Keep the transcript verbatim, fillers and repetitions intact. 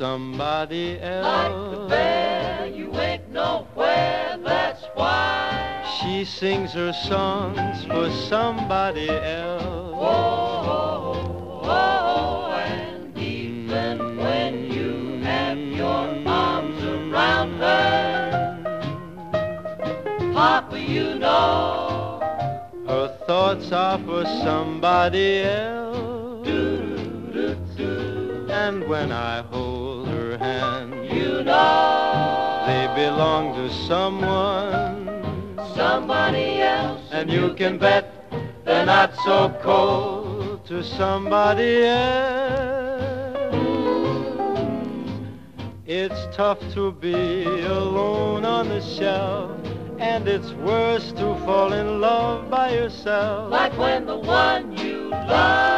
somebody else. Like the bear, you ain't nowhere, that's why. She sings her songs for somebody else. Oh, oh, oh, and even when you have your arms around her, Papa, you know her thoughts are for somebody else. And when I hold her hand, you know they belong to someone, somebody else. and you can bet they're not so cold to somebody else. It's tough to be alone on the shelf, and it's worse to fall in love by yourself. Like when the one you love